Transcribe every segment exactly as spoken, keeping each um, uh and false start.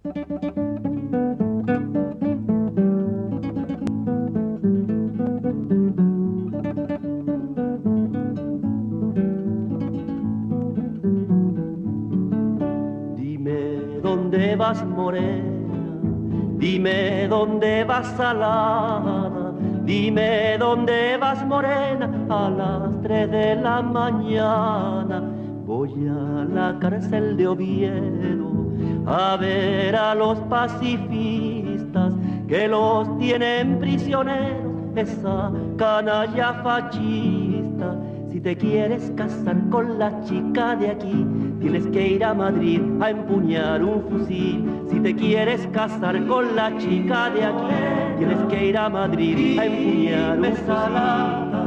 Dime dónde vas, morena, dime dónde vas, salada, dime dónde vas, morena, a las tres de la mañana. Voy a la cárcel de Oviedo a ver a los pacifistas que los tienen prisioneros, esa canalla fascista. Si te quieres casar con la chica de aquí, tienes que ir a Madrid a empuñar un fusil. Si te quieres casar con la chica de aquí, tienes que ir a Madrid a empuñar un fusil.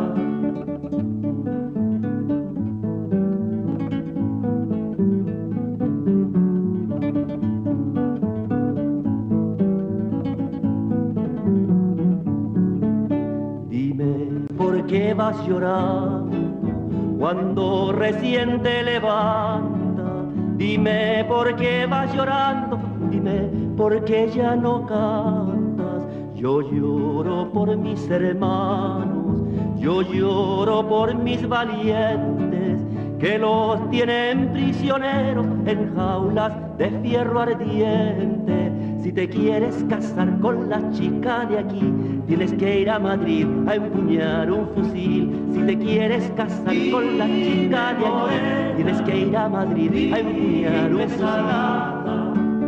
¿Por qué vas llorando cuando recién te levantas? Dime por qué vas llorando, dime por qué ya no cantas. Yo lloro por mis hermanos, yo lloro por mis valientes, que los tienen prisioneros en jaulas de fierro ardiente. Si te quieres casar con la chica de aquí, tienes que ir a Madrid a empuñar un fusil. Si te quieres casar con la chica de aquí, tienes que ir a Madrid a empuñar un fusil.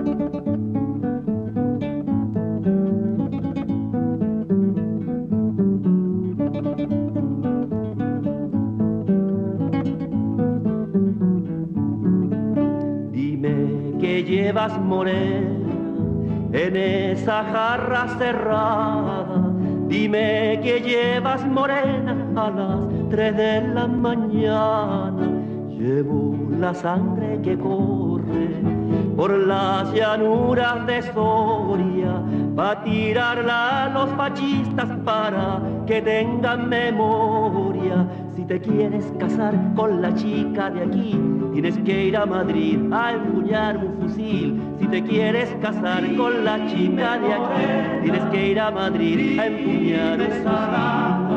Dime que llevas, morena, en esa jarra cerrada. Dime que llevas, morena, a las tres de la mañana. Llevo la sangre que corre por las llanuras de Soria, pa' tirarla a los fascistas para que tengan memoria. Si te quieres casar con la chica de aquí, tienes que ir a Madrid a empuñar un fusil. Si te quieres casar con la chica de aquí, tienes que ir a Madrid a empuñar un fusil.